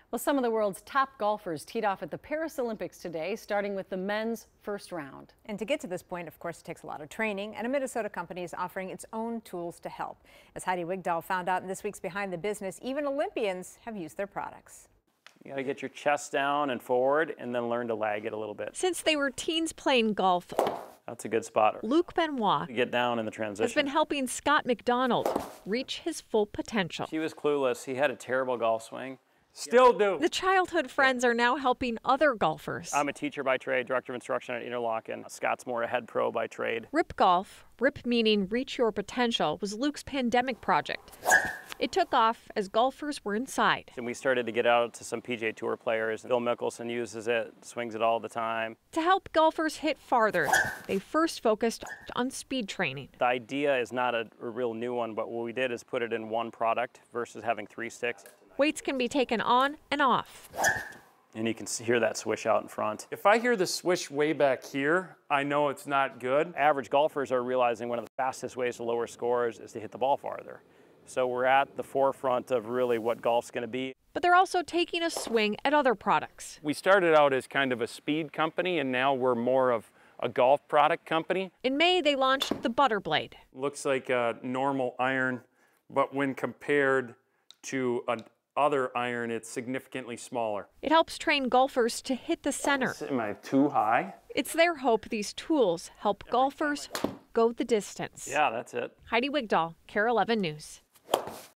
Well, some of the world's top golfers teed off at the Paris Olympics today, starting with the men's first round. And to get to this point, of course, it takes a lot of training, and a Minnesota company is offering its own tools to help. As Heidi Wigdahl found out in this week's Behind the Business, even Olympians have used their products. You gotta get your chest down and forward and then learn to lag it a little bit. Since they were teens playing golf, That's a good spot. Luke Benoit Get down in the transition. has been helping Scott McDonald reach his full potential. He was clueless. He had a terrible golf swing. Still do. The childhood friends are now helping other golfers. I'm a teacher by trade, director of instruction at Interlochen. Scott's more a head pro by trade. RIP Golf, RIP meaning Reach Your Potential, was Luke's pandemic project. It took off as golfers were inside. And we started to get out to some PGA Tour players. Phil Mickelson uses it, swings it all the time. To help golfers hit farther, they first focused on speed training. The idea is not a real new one, but what we did is put it in one product versus having 3 sticks. Weights can be taken on and off. And you can hear that swish out in front. If I hear the swish way back here, I know it's not good. Average golfers are realizing one of the fastest ways to lower scores is to hit the ball farther. So we're at the forefront of really what golf's going to be. But they're also taking a swing at other products. We started out as kind of a speed company, and now we're more of a golf product company. In May, they launched the Butter Blade. Looks like a normal iron, but when compared to another iron, it's significantly smaller. It helps train golfers to hit the center. Am I too high? It's their hope these tools help golfers go the distance. Yeah, that's it. Heidi Wigdahl, KARE 11 News.